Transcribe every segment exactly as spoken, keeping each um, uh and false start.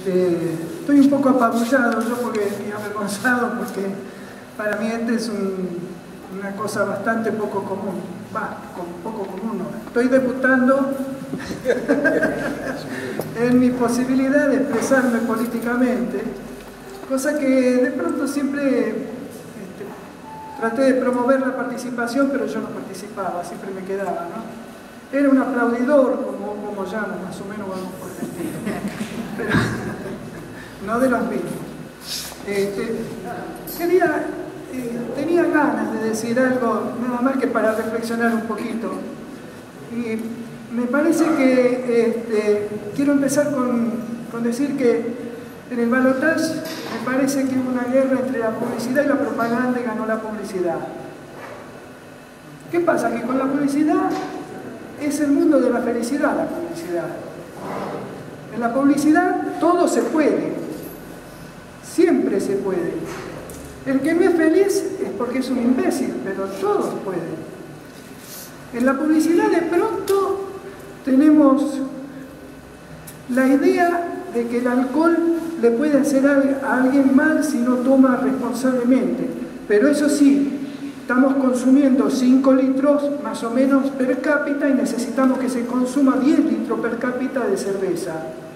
Este, estoy un poco apabullado yo porque, y avergonzado porque para mí este es un, una cosa bastante poco común. Va, poco común no. Estoy debutando en mi posibilidad de expresarme políticamente, cosa que de pronto siempre este, traté de promover la participación, pero yo no participaba, siempre me quedaba, ¿no? Era un aplaudidor, como, como llamo, más o menos vamos por el estilo, pero no de los mismos. Este, quería, eh, tenía ganas de decir algo, nada más que para reflexionar un poquito. Y me parece que este, quiero empezar con, con decir que en el balotaje me parece que hubo una guerra entre la publicidad y la propaganda y ganó la publicidad. ¿Qué pasa? Que con la publicidad es el mundo de la felicidad, la publicidad. En la publicidad todo se puede, siempre se puede. El que no es feliz es porque es un imbécil, pero todos pueden. En la publicidad de pronto tenemos la idea de que el alcohol le puede hacer a alguien mal si no toma responsablemente, pero eso sí, estamos consumiendo cinco litros más o menos per cápita y necesitamos que se consuma diez litros per cápita de cerveza.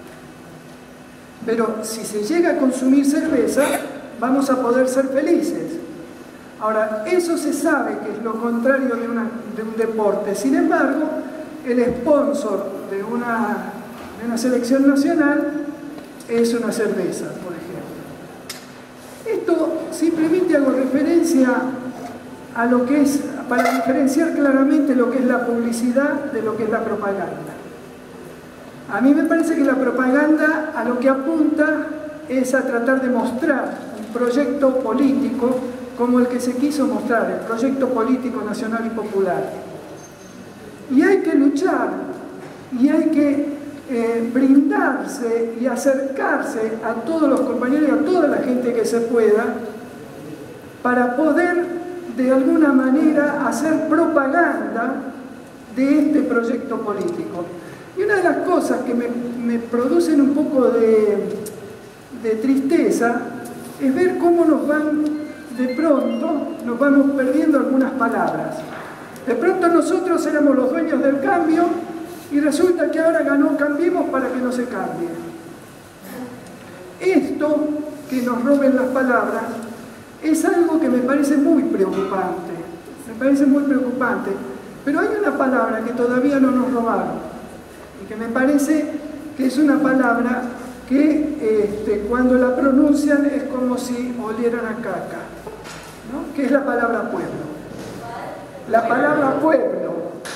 Pero si se llega a consumir cerveza, vamos a poder ser felices. Ahora, eso se sabe que es lo contrario de, una, de un deporte. Sin embargo, el sponsor de una, de una selección nacional es una cerveza, por ejemplo. Esto simplemente hago referencia a lo que es, para diferenciar claramente lo que es la publicidad de lo que es la propaganda. A mí me parece que la propaganda a lo que apunta es a tratar de mostrar un proyecto político como el que se quiso mostrar, el proyecto político nacional y popular. Y hay que luchar, y hay que eh, brindarse y acercarse a todos los compañeros y a toda la gente que se pueda para poder de alguna manera hacer propaganda de este proyecto político. Y una de las cosas que me, me producen un poco de, de tristeza es ver cómo nos van, de pronto, nos vamos perdiendo algunas palabras. De pronto nosotros éramos los dueños del cambio y resulta que ahora ganó Cambiemos para que no se cambie. Esto, que nos roben las palabras, es algo que me parece muy preocupante, me parece muy preocupante, pero hay una palabra que todavía no nos robaron y que me parece que es una palabra que este, cuando la pronuncian es como si olieran a caca, ¿no? Que es la palabra pueblo. La palabra pueblo.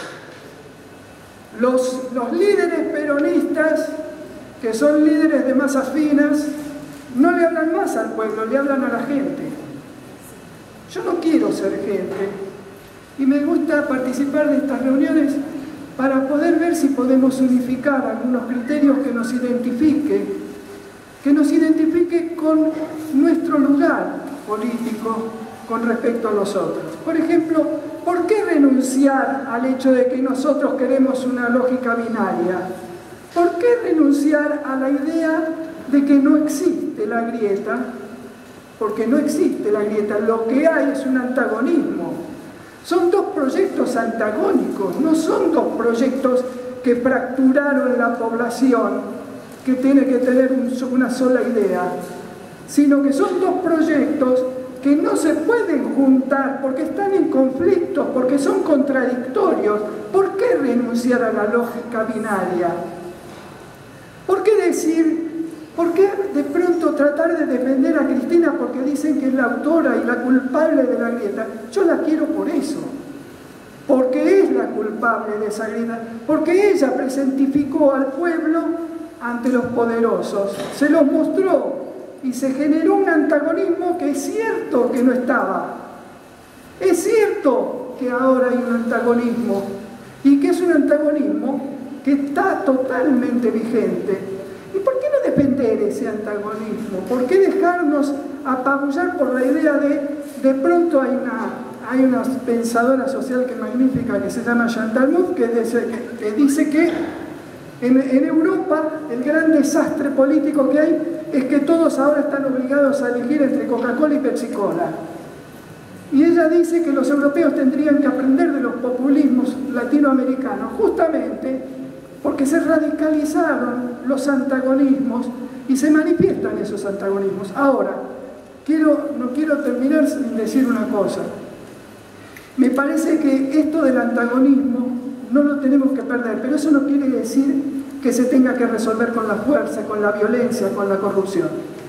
Los, los líderes peronistas, que son líderes de masas finas, no le hablan más al pueblo, le hablan a la gente. Yo no quiero ser gente y me gusta participar de estas reuniones para poder ver si podemos unificar algunos criterios que nos identifique, que nos identifique con nuestro lugar político con respecto a los otros. Por ejemplo, ¿por qué renunciar al hecho de que nosotros queremos una lógica binaria? ¿Por qué renunciar a la idea de que no existe la grieta? Porque no existe la grieta, lo que hay es un antagonismo. Son dos proyectos antagónicos, no son dos proyectos que fracturaron la población, que tiene que tener un, una sola idea, sino que son dos proyectos que no se pueden juntar porque están en conflicto, porque son contradictorios. ¿Por qué renunciar a la lógica binaria? ¿Por qué decir... ¿Por qué de pronto tratar de defender a Cristina porque dicen que es la autora y la culpable de la grieta? Yo la quiero por eso, porque es la culpable de esa grieta, porque ella presentificó al pueblo ante los poderosos, se los mostró y se generó un antagonismo que es cierto que no estaba. Es cierto que ahora hay un antagonismo y que es un antagonismo que está totalmente vigente. ¿Y por qué no defender ese antagonismo? ¿Por qué dejarnos apabullar por la idea de, de pronto hay una, hay una pensadora social que es magnífica, que se llama Chantal Mouffe, que dice que, que, dice que En, en Europa, el gran desastre político que hay es que todos ahora están obligados a elegir entre Coca-Cola y Pepsi-Cola. Y ella dice que los europeos tendrían que aprender de los populismos latinoamericanos, justamente porque se radicalizaron los antagonismos y se manifiestan esos antagonismos. Ahora, quiero, no quiero terminar sin decir una cosa. Me parece que esto del antagonismo no lo tenemos que perder, pero eso no quiere decir que se tenga que resolver con la fuerza, con la violencia, con la corrupción.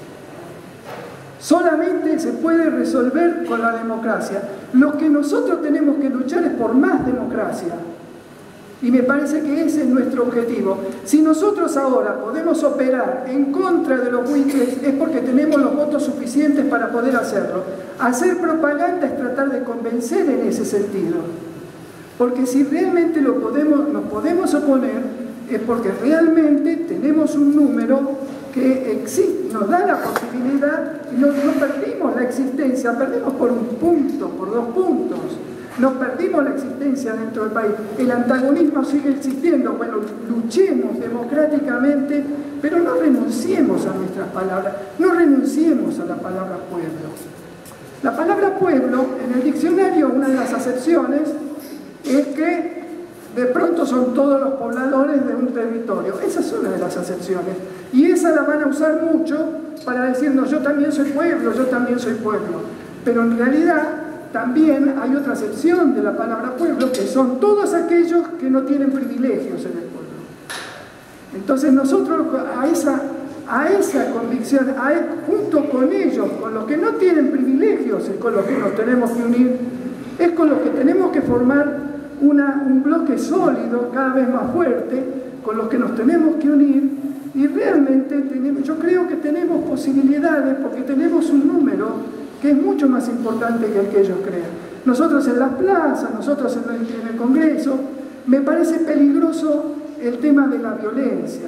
Solamente se puede resolver con la democracia. Lo que nosotros tenemos que luchar es por más democracia. Y me parece que ese es nuestro objetivo. Si nosotros ahora podemos operar en contra de los buitres, es porque tenemos los votos suficientes para poder hacerlo. Hacer propaganda es tratar de convencer en ese sentido. Porque si realmente lo podemos, nos podemos oponer, es porque realmente tenemos un número que existe, nos da la posibilidad, y no, no perdimos la existencia, perdimos por un punto, por dos puntos. No perdimos la existencia dentro del país. El antagonismo sigue existiendo. Bueno, luchemos democráticamente, pero no renunciemos a nuestras palabras. No renunciemos a la palabra pueblo. La palabra pueblo, en el diccionario, una de las acepciones es que de pronto son todos los pobladores de un territorio. Esa es una de las acepciones. Y esa la van a usar mucho para decirnos, yo también soy pueblo, yo también soy pueblo. Pero en realidad también hay otra acepción de la palabra pueblo, que son todos aquellos que no tienen privilegios en el pueblo. Entonces nosotros a esa, a esa convicción, a, junto con ellos, con los que no tienen privilegios, es con los que nos tenemos que unir, es con los que tenemos que formar una, un bloque sólido, cada vez más fuerte, con los que nos tenemos que unir, y realmente tenemos, yo creo que tenemos posibilidades porque tenemos un número que es mucho más importante que el que ellos crean. Nosotros en las plazas, nosotros en el, en el Congreso, me parece peligroso el tema de la violencia.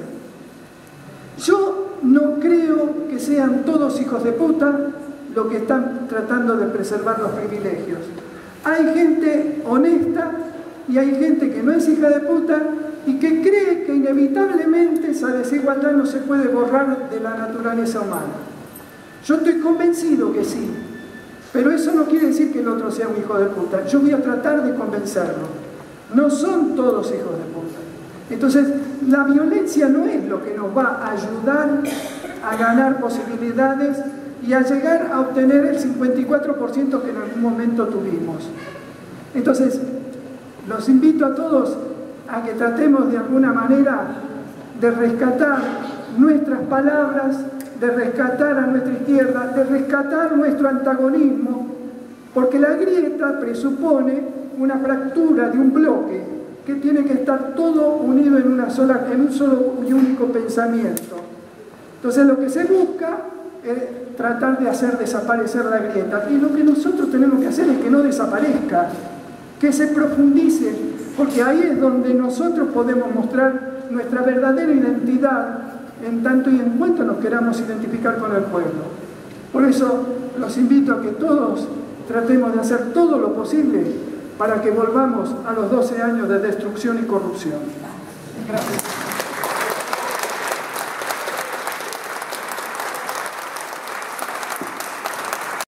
Yo no creo que sean todos hijos de puta los que están tratando de preservar los privilegios. Hay gente honesta y hay gente que no es hija de puta y que cree que inevitablemente esa desigualdad no se puede borrar de la naturaleza humana. Yo estoy convencido que sí, pero eso no quiere decir que el otro sea un hijo de puta. Yo voy a tratar de convencerlo. No son todos hijos de puta. Entonces, la violencia no es lo que nos va a ayudar a ganar posibilidades y a llegar a obtener el cincuenta y cuatro por ciento que en algún momento tuvimos. Entonces, los invito a todos a que tratemos de alguna manera de rescatar nuestras palabras, de rescatar a nuestra izquierda, de rescatar nuestro antagonismo, porque la grieta presupone una fractura de un bloque que tiene que estar todo unido en, una sola, en un solo y único pensamiento. Entonces lo que se busca es tratar de hacer desaparecer la grieta, y lo que nosotros tenemos que hacer es que no desaparezca, que se profundice, porque ahí es donde nosotros podemos mostrar nuestra verdadera identidad, en tanto y en cuanto nos queramos identificar con el pueblo. Por eso los invito a que todos tratemos de hacer todo lo posible para que volvamos a los doce años de destrucción y corrupción. Gracias.